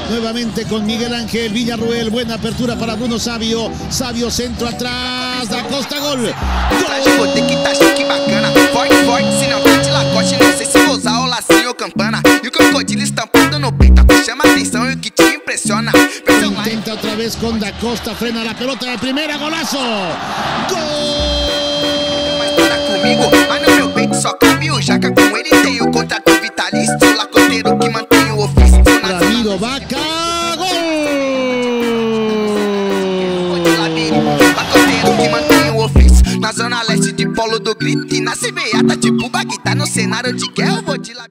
Nuevamente con Miguel Ángel Villarruel. Buena apertura para Bruno Savio. Savio centro atrás. Da Costa, gol. Vou ter que tá chique bacana. Forte, forte, se não tá de lacoste. Não sei se vou usar o lacinho ou campana. E o crocodilo estampado no peito chama atenção e o que te impressiona. Intenta otra vez con Da Costa. Frena la pelota de primera. Golazo. Gol. Comigo, mas no meu peito só cabe o Jaca. Com ele tem o contrato vitalício. O lacoteiro que mantém o ofício. Ramiro Vaca, gol! Lacoteiro que mantém o ofício. Na zona leste de Polo do Grito. E na CBA tá tipo Bagdá. No cenário de guerra eu vou te